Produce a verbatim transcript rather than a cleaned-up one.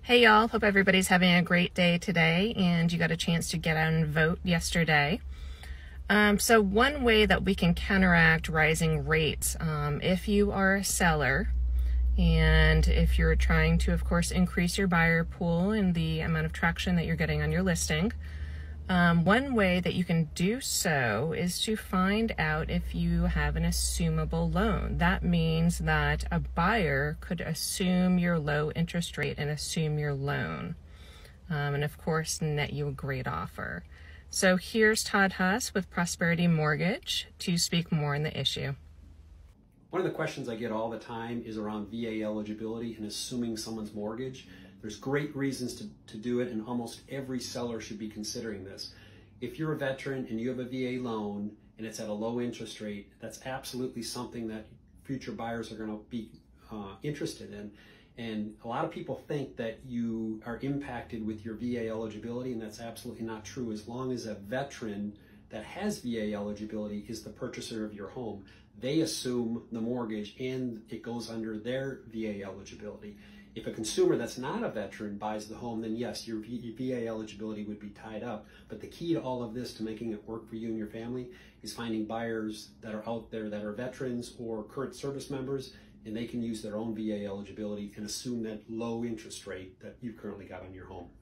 Hey y'all, hope everybody's having a great day today and you got a chance to get out and vote yesterday. Um, so one way that we can counteract rising rates, um, if you are a seller and if you're trying to, of course, increase your buyer pool and the amount of traction that you're getting on your listing, Um, one way that you can do so is to find out if you have an assumable loan. That means that a buyer could assume your low interest rate and assume your loan. Um, and of course, net you a great offer. So here's Todd Huss with Prosperity Mortgage to speak more on the issue. One of the questions I get all the time is around V A eligibility and assuming someone's mortgage. There's great reasons to, to do it, and almost every seller should be considering this. If you're a veteran and you have a V A loan and it's at a low interest rate, that's absolutely something that future buyers are going to be uh, interested in. And a lot of people think that you are impacted with your V A eligibility, and that's absolutely not true. As long as a veteran that has V A eligibility is the purchaser of your home, they assume the mortgage and it goes under their V A eligibility. If a consumer that's not a veteran buys the home, then yes, your V A eligibility would be tied up. But the key to all of this, to making it work for you and your family, is finding buyers that are out there that are veterans or current service members, and they can use their own V A eligibility and assume that low interest rate that you've currently got on your home.